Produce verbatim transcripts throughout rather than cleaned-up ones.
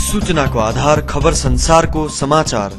सूचनाको आधार खबर संसारको समाचार।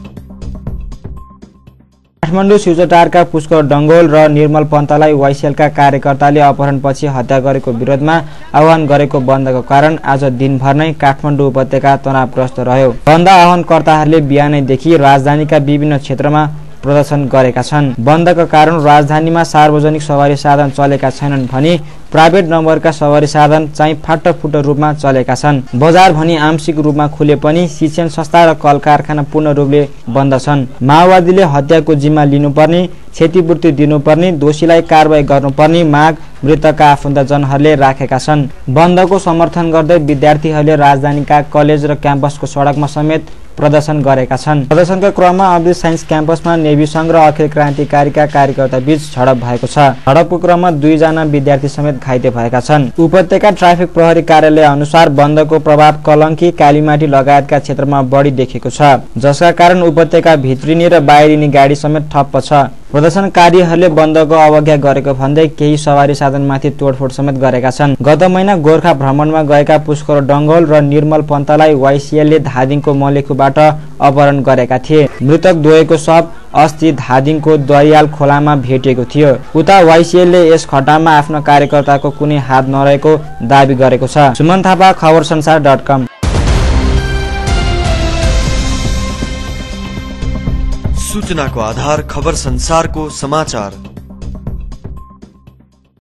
काठमाडौँ सिउचटारका पुष्कर डङ्गोल र निर्मल पन्तलाई वाइसिएलका कार्यकर्ताले अपहरणपछि हत्या गरेको विरोधमा आह्वान गरेको बन्दको कारण आज दिनभर नै काठमाडौँ उपत्यका तनावग्रस्त रह्यो। बन्द आह्वानकर्ताहरूले बिहानैदेखि राजधानीका विभिन्न क्षेत्रमा प्रदर्शन गरेका छन्। बन्दका कारण राजधानीमा सार्वजनिक सवारी साधन चलेका छैनन् भने प्राइभेट नम्बरका सवारी साधन चाहिँ फाटफुट रूपमा चलेका छन्। बजार भनी आंशिक रूपमा खुले पनि शिक्षण संस्था र कल कारखाना पूर्ण रूपले बन्द छन्। माओवादीले हत्याको जिम्मा लिनुपर्ने, क्षतिपूर्ति दिनुपर्ने, दोषीलाई कारबाही गर्नुपर्ने माग मृतकका आफन्तजनहरूले राखेका छन्। बन्दको समर्थन गर्दै विद्यार्थीहरूले राजधानीका कलेज र क्याम्पसको सडकमा समेत प्रदर्शन गरेका छन्। प्रदर्शनका क्रममा अब्दुल साइन्स क्याम्पसमा नेभी संघ र अखिल क्रान्तिकारीका कार्यकर्ता बीच झडप भएको छ। झडपको क्रममा दुईजना विद्यार्थी समेत घाइते भएका छन्। उपत्यका ट्राफिक प्रहरी कार्यालय अनुसार बन्दको प्रभाव कलङ्की, कालीमाटी लगायतका क्षेत्रमा बढी देखेको छ, जसका कारण उपत्यका भित्रिने र बाहिरिने गाडी समेत ठप्प छ। प्रदर्शनकारीहरूले बन्दको अवज्ञा गरेको भन्दै केही सवारी साधनमाथि तोडफोड समेत गरेका छन्। गत महिना गोर्खा भ्रमणमा गएका पुष्कर डङ्गोल र निर्मल पन्तलाई वाइसिएलले धादिङको मलेखुबाट अपहरण गरेका थिए। मृतक द्वयको शव अस्ति धादिङको दरियाल खोलामा भेटिएको थियो। उता वाइसिएलले यस घटनामा आफ्नो कार्यकर्ताको कुनै हात नरहेको दावी गरेको छ। सुमन थापा, खबर संसार डट कम। सूचनाको आधार खबर संसारको समाचार।